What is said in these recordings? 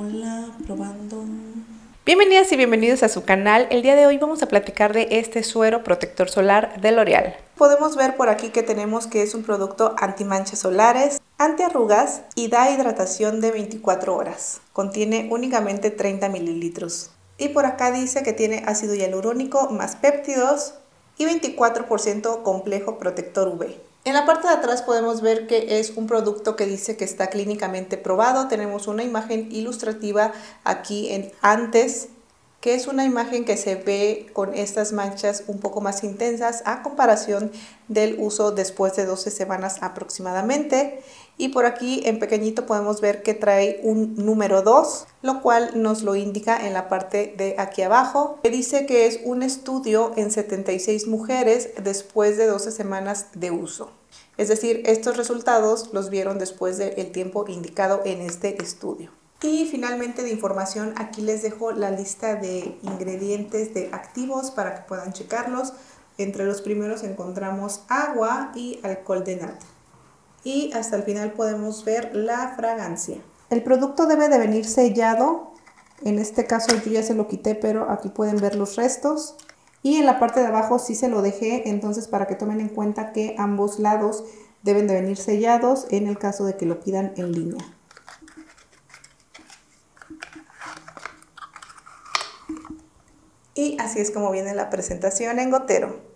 Hola, probando. Bienvenidas y bienvenidos a su canal. El día de hoy vamos a platicar de este suero protector solar de L'Oreal. Podemos ver por aquí que tenemos que es un producto anti-manchas solares, antiarrugas y da hidratación de 24 horas. Contiene únicamente 30 mililitros. Y por acá dice que tiene ácido hialurónico más péptidos y 24% complejo protector UV. En la parte de atrás podemos ver que es un producto que dice que está clínicamente probado. Tenemos una imagen ilustrativa aquí en antes, que es una imagen que se ve con estas manchas un poco más intensas a comparación del uso después de 12 semanas aproximadamente. Y por aquí en pequeñito podemos ver que trae un número 2, lo cual nos lo indica en la parte de aquí abajo, que dice que es un estudio en 76 mujeres después de 12 semanas de uso. Es decir, estos resultados los vieron después del tiempo indicado en este estudio. Y finalmente de información, aquí les dejo la lista de ingredientes de activos para que puedan checarlos. Entre los primeros encontramos agua y alcohol de nata. Y hasta el final podemos ver la fragancia. El producto debe de venir sellado. En este caso yo ya se lo quité, pero aquí pueden ver los restos. Y en la parte de abajo sí se lo dejé, entonces para que tomen en cuenta que ambos lados deben de venir sellados en el caso de que lo pidan en línea. Y así es como viene la presentación en gotero.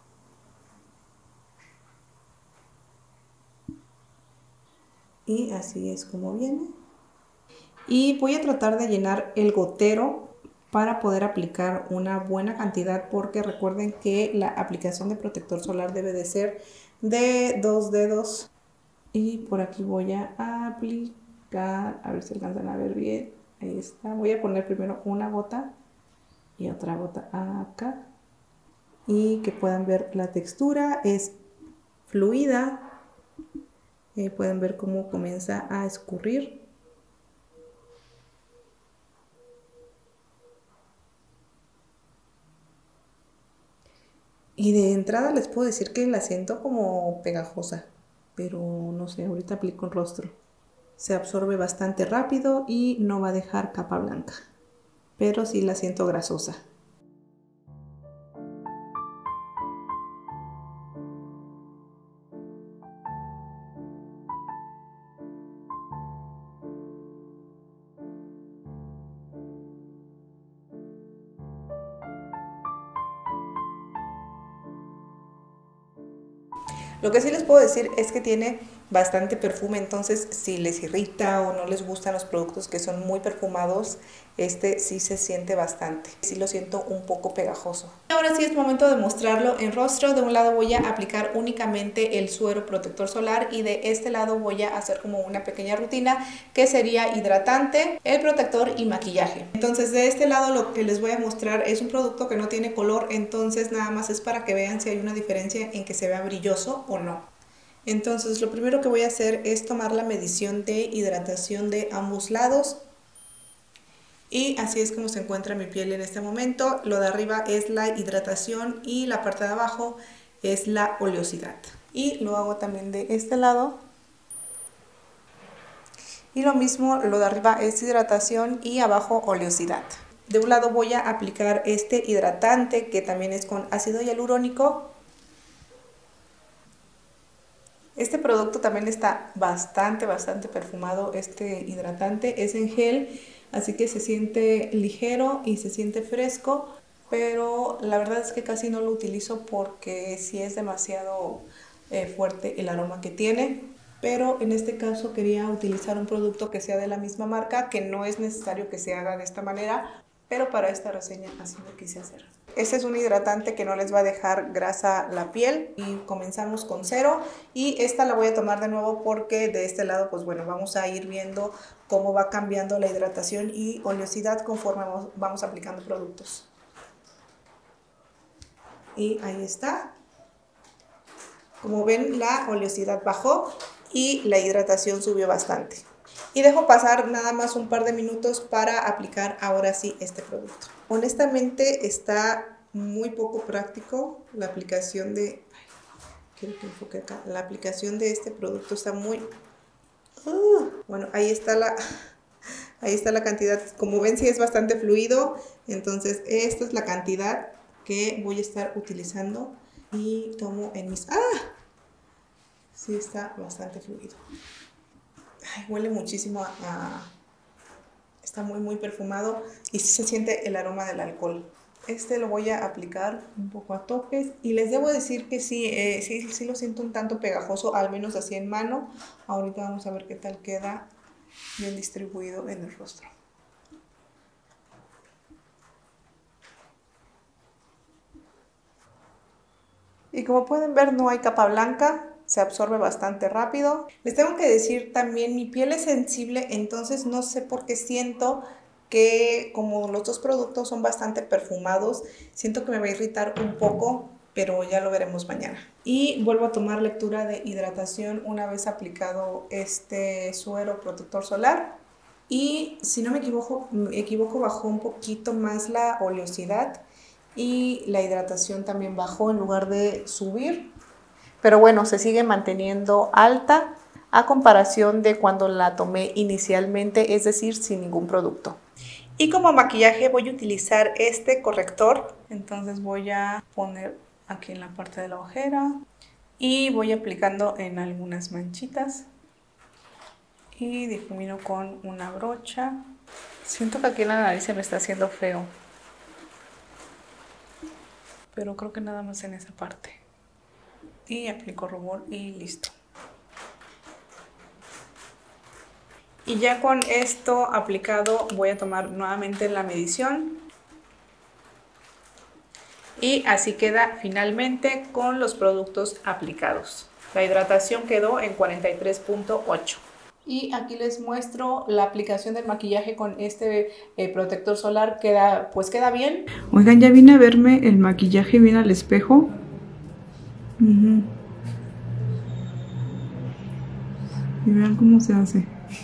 Y así es como viene. Y voy a tratar de llenar el gotero para poder aplicar una buena cantidad, porque recuerden que la aplicación de protector solar debe de ser de 2 dedos. Y por aquí voy a aplicar, a ver si alcanzan a ver bien. Ahí está. Voy a poner primero una gota y otra gota acá. Y que puedan ver la textura, es fluida. Pueden ver cómo comienza a escurrir. Y de entrada les puedo decir que la siento como pegajosa, pero no sé, ahorita aplico el rostro. Se absorbe bastante rápido y no va a dejar capa blanca, pero sí la siento grasosa. Lo que sí les puedo decir es que tiene bastante perfume, entonces si les irrita o no les gustan los productos que son muy perfumados, este sí se siente bastante. Sí lo siento un poco pegajoso. Ahora sí es momento de mostrarlo en rostro. De un lado voy a aplicar únicamente el suero protector solar y de este lado voy a hacer como una pequeña rutina que sería hidratante, el protector y maquillaje. Entonces de este lado lo que les voy a mostrar es un producto que no tiene color, entonces nada más es para que vean si hay una diferencia en que se vea brilloso o no. Entonces lo primero que voy a hacer es tomar la medición de hidratación de ambos lados. Y así es como se encuentra mi piel en este momento. Lo de arriba es la hidratación y la parte de abajo es la oleosidad. Y lo hago también de este lado. Y lo mismo, lo de arriba es hidratación y abajo oleosidad. De un lado voy a aplicar este hidratante que también es con ácido hialurónico. Este producto también está bastante perfumado, este hidratante. Es en gel, así que se siente ligero y se siente fresco, pero la verdad es que casi no lo utilizo porque sí es demasiado fuerte el aroma que tiene. Pero en este caso quería utilizar un producto que sea de la misma marca, que no es necesario que se haga de esta manera, pero para esta reseña así lo quise hacer. Este es un hidratante que no les va a dejar grasa la piel y comenzamos con cero, y esta la voy a tomar de nuevo porque de este lado pues bueno, vamos a ir viendo cómo va cambiando la hidratación y oleosidad conforme vamos aplicando productos. Y ahí está. Como ven, la oleosidad bajó y la hidratación subió bastante. Y dejo pasar nada más un par de minutos para aplicar ahora sí este producto. Honestamente está muy poco práctico la aplicación de... quiero que enfoque acá. La aplicación de este producto está muy... bueno, ahí está Ahí está la cantidad. Como ven, sí es bastante fluido. Entonces, esta es la cantidad que voy a estar utilizando. Y tomo en mis... ¡Ah! Sí está bastante fluido. Ay, huele muchísimo está muy perfumado y sí se siente el aroma del alcohol. Este lo voy a aplicar un poco a toques y les debo decir que sí lo siento un tanto pegajoso, al menos así en mano. Ahorita vamos a ver qué tal queda bien distribuido en el rostro. Y como pueden ver, no hay capa blanca, se absorbe bastante rápido. Les tengo que decir también, mi piel es sensible, entonces no sé por qué siento que como los dos productos son bastante perfumados, siento que me va a irritar un poco, pero ya lo veremos mañana. Y vuelvo a tomar lectura de hidratación una vez aplicado este suero protector solar. Y si no me equivoco, bajó un poquito más la oleosidad y la hidratación también bajó en lugar de subir. Pero bueno, se sigue manteniendo alta a comparación de cuando la tomé inicialmente, es decir, sin ningún producto. Y como maquillaje voy a utilizar este corrector. Entonces voy a poner aquí en la parte de la ojera y voy aplicando en algunas manchitas. Y difumino con una brocha. Siento que aquí en la nariz se me está haciendo feo, pero creo que nada más en esa parte. Y aplico rubor y listo. Y ya con esto aplicado voy a tomar nuevamente la medición. Y así queda finalmente con los productos aplicados. La hidratación quedó en 43.8. Y aquí les muestro la aplicación del maquillaje con este protector solar. Queda bien. Oigan, ya vine a verme el maquillaje bien al espejo. Y vean cómo se hace.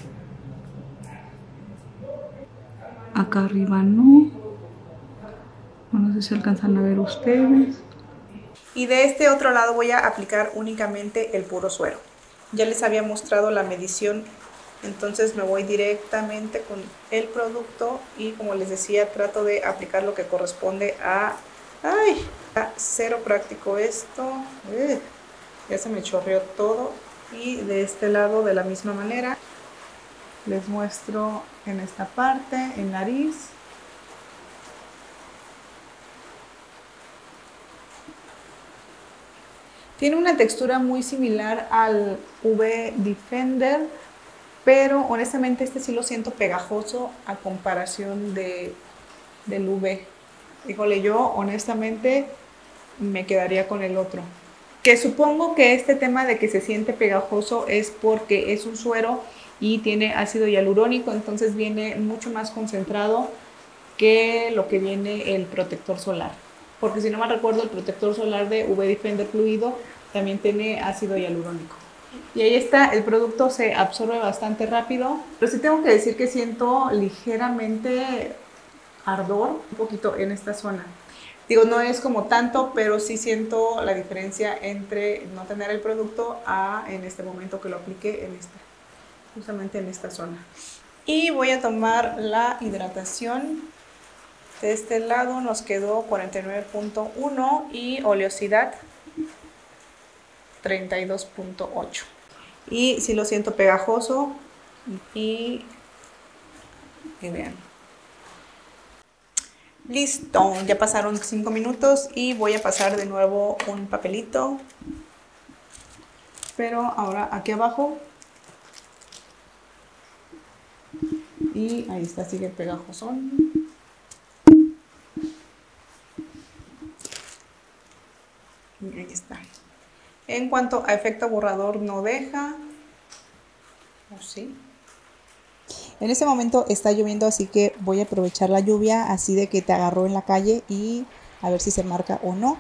Acá arriba no sé si alcanzan a ver ustedes. Y de este otro lado voy a aplicar únicamente el puro suero. Ya les había mostrado la medición, entonces me voy directamente con el producto y como les decía, trato de aplicar lo que corresponde a... ¡Ay! Cero práctico esto. Ya se me chorreó todo. Y de este lado de la misma manera. Les muestro en esta parte, en nariz. Tiene una textura muy similar al UV Defender, pero honestamente este sí lo siento pegajoso a comparación del UV. Híjole, yo honestamente me quedaría con el otro. Que supongo que este tema de que se siente pegajoso es porque es un suero y tiene ácido hialurónico, entonces viene mucho más concentrado que lo que viene el protector solar. Porque si no me recuerdo, el protector solar de UV Defender fluido también tiene ácido hialurónico. Y ahí está, el producto se absorbe bastante rápido, pero sí tengo que decir que siento ligeramente ardor, un poquito en esta zona. Digo, no es como tanto, pero sí siento la diferencia entre no tener el producto a en este momento que lo apliqué justamente en esta zona. Y voy a tomar la hidratación. De este lado nos quedó 49.1 y oleosidad 32.8. Y si lo siento pegajoso y vean. Listo, ya pasaron 5 minutos y voy a pasar de nuevo un papelito. Pero ahora aquí abajo. Y ahí está, sigue pegajosón. Y ahí está. En cuanto a efecto borrador, no deja. ¿O sí? En este momento está lloviendo, así que voy a aprovechar la lluvia, así de que te agarró en la calle y a ver si se marca o no.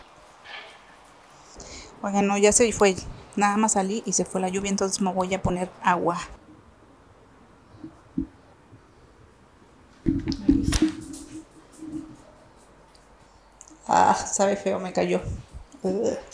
Oigan, no, ya se fue. Nada más salí y se fue la lluvia, entonces me voy a poner agua. Ah, sabe feo, me cayó.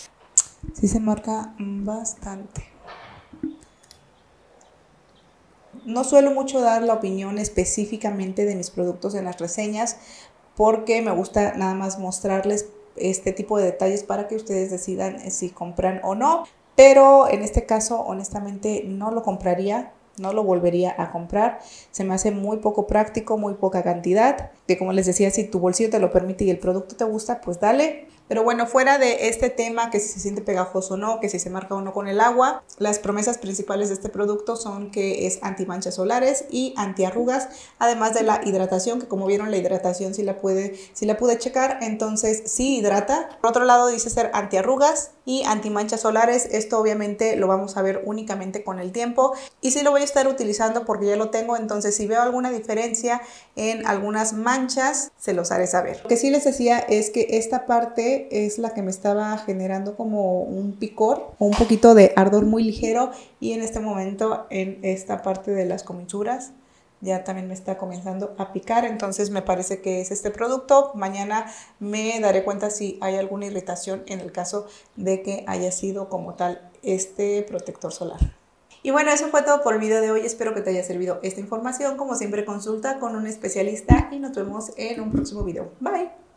Sí se marca bastante. No suelo mucho dar la opinión específicamente de mis productos en las reseñas porque me gusta nada más mostrarles este tipo de detalles para que ustedes decidan si compran o no. Pero en este caso, honestamente, no lo compraría. No lo volvería a comprar, se me hace muy poco práctico, muy poca cantidad, que como les decía, si tu bolsillo te lo permite y el producto te gusta, pues dale. Pero bueno, fuera de este tema, que si se siente pegajoso o no, que si se marca o no con el agua, las promesas principales de este producto son que es antimanchas solares y antiarrugas, además de la hidratación, que como vieron la hidratación sí la pude checar, entonces sí hidrata. Por otro lado dice ser antiarrugas y antimanchas solares, esto obviamente lo vamos a ver únicamente con el tiempo y sí lo voy a estar utilizando porque ya lo tengo, entonces si veo alguna diferencia en algunas manchas, se los haré saber. Lo que sí les decía es que esta parte es la que me estaba generando como un picor o un poquito de ardor muy ligero y en este momento en esta parte de las comisuras ya también me está comenzando a picar, entonces me parece que es este producto. Mañana me daré cuenta si hay alguna irritación en el caso de que haya sido como tal este protector solar. Y bueno, eso fue todo por el video de hoy. Espero que te haya servido esta información. Como siempre, consulta con un especialista y nos vemos en un próximo video. Bye.